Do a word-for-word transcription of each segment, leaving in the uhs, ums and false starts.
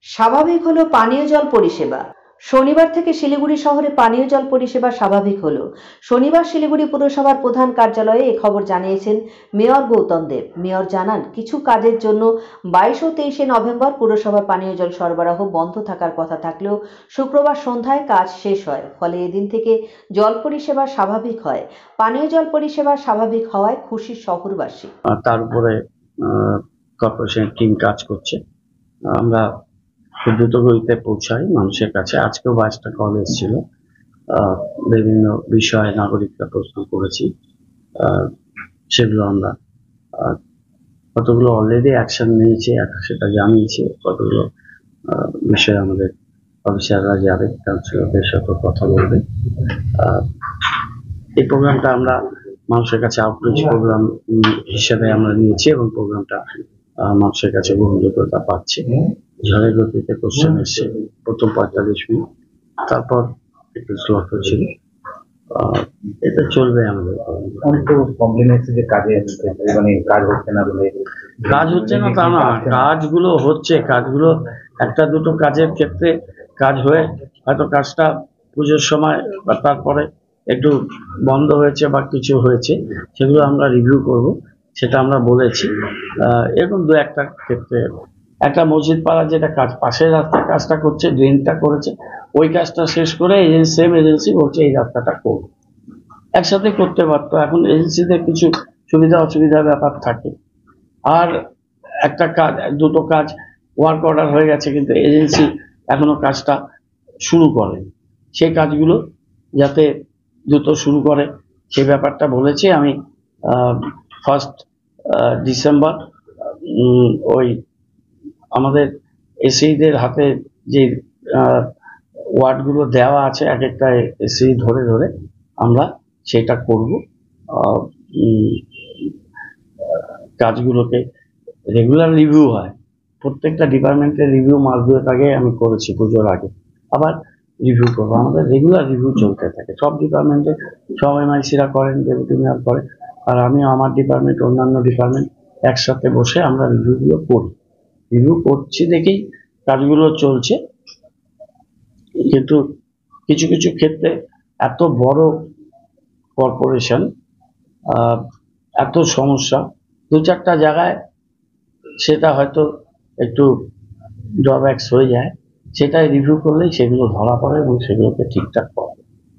স্বাভাবিক হলো পানীয় জল পরিষেবা। শনিবার থেকে শিলিগুড়ি শহরে পানীয় জল পরিষেবা স্বাভাবিক হলো। শনিবার শিলিগুড়ি পুরসভার প্রধান কার্যালয়ে এ খবর জানিয়েছেন মেয়র গৌতম দেব। মেয়র জানান, কিছু কাজের জন্য বাইশ ও তেইশে নভেম্বর পুরসভার পানীয় জল সরবরাহ বন্ধ থাকার কথা থাকলেও শুক্রবার সন্ধ্যায় কাজ শেষ হয়, ফলে এদিন থেকে জল পরিষেবা স্বাভাবিক হয়। পানীয় জল পরিষেবা স্বাভাবিক হওয়ায় খুশি শহরবাসী। তার উপরে কর্পোরেশনের টিম কাজ করছে। আমরা খুব দ্রুত গতিতে পৌঁছাই মানুষের কাছে। আজকেও বাইশটা কল এসেছিল, বিভিন্ন বিষয়ে নাগরিকরা প্রশ্ন করেছি, সেগুলো আমরা কতগুলো অলরেডি অ্যাকশন নিয়েছি সেটা জানিয়েছি। কতগুলো বিষয়ে আমাদের অফিসাররা যাবে, কাউন্সিলরদের সাথে কথা বলবে। এই প্রোগ্রামটা আমরা মানুষের কাছে আউটরিচ প্রোগ্রাম হিসেবে আমরা নিয়েছি এবং প্রোগ্রামটা মানুষের কাছে গ্রহণযোগ্যতা পাচ্ছে। ঝড়ের গতিতে কোশ্চেন এসছে প্রথম পঁয়তাল্লিশ মিনিট, তারপর একটু স্লট ছিল। এটা চলবে আমাদের। অনেক কমপ্লেন এসেছে যে কাজে মানে কাজ হচ্ছে না বলে। কাজ হচ্ছে না তা না, কাজগুলো হচ্ছে। কাজগুলো একটা দুটো কাজের ক্ষেত্রে কাজ হয়ে হয়তো কাজটা পুজোর সময় বা তারপরে একটু বন্ধ হয়েছে বা কিছু হয়েছে, সেগুলো আমরা রিভিউ করব, সেটা আমরা বলেছি। এরকম দু একটা ক্ষেত্রে একটা মসজিদ পাড়া যেটা কাজ পাশের রাস্তার কাজটা করছে, ড্রেনটা করেছে, ওই কাজটা শেষ করে এজেন্সি সেম এজেন্সি বলছে এই রাস্তাটা করব, একসাথে করতে পারতো। এখন এজেন্সিদের কিছু সুবিধা অসুবিধার ব্যাপার থাকে। আর একটা কাজ দুটো কাজ ওয়ার্ক অর্ডার হয়ে গেছে কিন্তু এজেন্সি এখনো কাজটা শুরু করে, সেই কাজগুলো যাতে দ্রুত শুরু করে সেই ব্যাপারটা বলেছি আমি। ফার্স্ট ডিসেম্বর ওই আমাদের এসিদের হাতে যে ওয়ার্ডগুলো দেওয়া আছে, এক একটা এসি ধরে ধরে আমরা সেটা করব। কাজগুলোকে রেগুলার রিভিউ হয়, প্রত্যেকটা ডিপার্টমেন্টের রিভিউ মাস দুয়েক আগে আমি করেছি, পুজোর আগে আবার রিভিউ করবো। আমাদের রেগুলার রিভিউ চলতে থাকে, সব ডিপার্টমেন্টে সব এমআইসিরা করেন, ডেপুটি মেয়র করে, আর আমি আমার ডিপার্টমেন্ট অন্যান্য ডিপার্টমেন্ট একসাথে বসে আমরা রিভিউগুলো করি। রিভিউ করছি দেখেই কাজগুলো চলছে। কিন্তু কিছু কিছু ক্ষেত্রে এত বড় কর্পোরেশন, এত সমস্যা, দু চারটা জায়গায় সেটা হয়তো একটু ড্রব্যাকস হয়ে যায়, সেটাই রিভিউ করলেই সেগুলো ধরা পড়ে এবং সেগুলোকে ঠিকঠাক পাওয়া।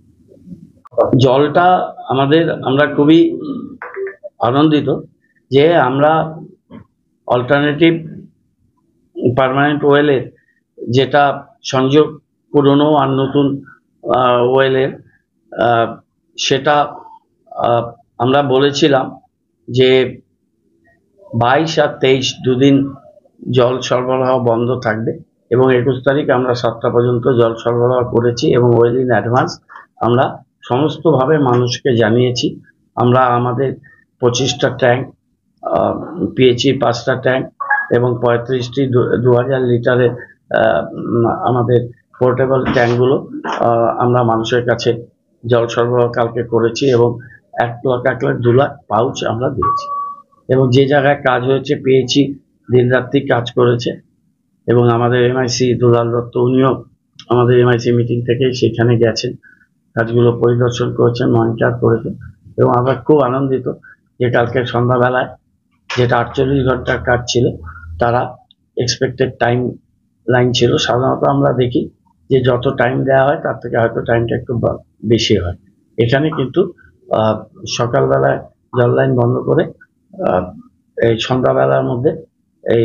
জলটা আমাদের, আমরা খুবই আনন্দিত যে আমরা অল্টারনেটিভ পার্মানেন্ট ওয়েলের যেটা সংযোগ পুরনো আর নতুন ওয়েলের, সেটা আমরা বলেছিলাম যে বাইশ আর তেইশ দুদিন জল সরবরাহ বন্ধ থাকবে এবং একুশ তারিখ আমরা সাতটা পর্যন্ত জল সরবরাহ করেছি এবং ওয়েল ইন অ্যাডভান্স আমরা সমস্তভাবে মানুষকে জানিয়েছি। আমরা আমাদের পঁচিশটা ট্যাঙ্ক, পিএইচই পাঁচটা ট্যাঙ্ক এবং পঁয়ত্রিশটি দু হাজার লিটারের আমাদের পোর্টেবল ট্যাঙ্কগুলো আমরা মানুষের কাছে জল সরবরাহ কালকে করেছি এবং এক লাখ এক লাখ দু লাখ পাউচ আমরা দিয়েছি। এবং যে জায়গায় কাজ হয়েছে পেয়েছি, দিন রাত্রি কাজ করেছে এবং আমাদের এমআইসি দুলাল দত্ত উনিও আমাদের এমআইসি মিটিং থেকে সেখানে গেছেন, কাজগুলো পরিদর্শন করেছেন, মনিটর করেছেন এবং আমরা খুব আনন্দিত যে কালকে সন্ধ্যাবেলায় যেটা আটচল্লিশ ঘন্টার কাজ ছিল তারা এক্সপেক্টেড টাইম লাইন ছিল। সাধারণত আমরা দেখি যে যত টাইম দেওয়া হয় তার থেকে হয়তো টাইমটা একটু বেশি হয়, এখানে কিন্তু সকালবেলায় জল লাইন বন্ধ করে এই সন্ধ্যাবেলার মধ্যে এই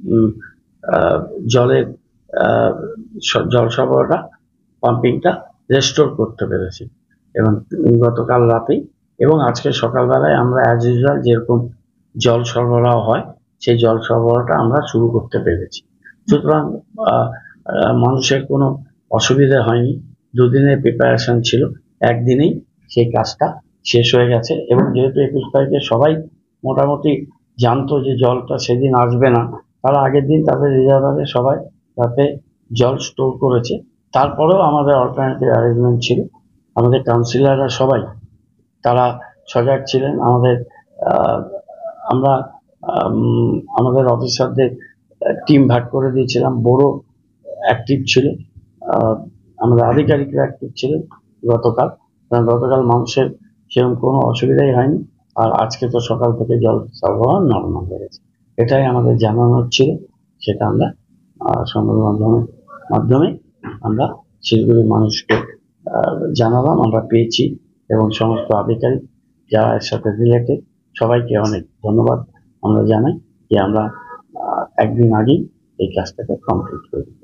জলের জল সরবরাহটা পাম্পিংটা রেস্টোর করতে পেরেছি এবং গতকাল রাতেই এবং আজকে সকালবেলায় আমরা অ্যাজ ইউজুয়াল যেরকম জল সরবরাহ হয় সেই জল সরবরাহটা আমরা শুরু করতে পেরেছি। সুতরাং মানুষের কোনো অসুবিধা হয়নি, দুদিনের প্রিপারেশন ছিল, একদিনেই সেই কাজটা শেষ হয়ে গেছে এবং যেহেতু একুশ তারিখে সবাই মোটামুটি জানতো যে জলটা সেদিন আসবে না, তারা আগের দিন তাদের রিজার্ভারে সবাই তাতে জল স্টোর করেছে। তারপরেও আমাদের অল্টারনেটিভ অ্যারেঞ্জমেন্ট ছিল, আমাদের কাউন্সিলররা সবাই তারা সজাগ ছিলেন। আমাদের আমরা আমাদের অফিসারদের টিম ভাগ করে দিয়েছিলাম, বড় অ্যাক্টিভ ছিল, আহ, আমাদের আধিকারিকরা অ্যাক্টিভ ছিলেন গতকাল। কারণ গতকাল মানুষের সেরকম কোনো অসুবিধাই হয়নি। আর আজকে তো সকাল থেকে জল সরবরাহ নর্মাল হয়ে গেছে, এটাই আমাদের জানানো ছিল। সেটা আমরা আহ, সংবাদ মাধ্যমে মাধ্যমে আমরা শিলিগুড়ির মানুষকে আহ, জানালাম। আমরা পেয়েছি এবং সমস্ত আধিকারিক যারা এর সাথে রিলেটেড সবাইকে অনেক ধন্যবাদ আমরা জানাই যে আমরা আহ, একদিন আগেই এই কাজটাকে কমপ্লিট করি।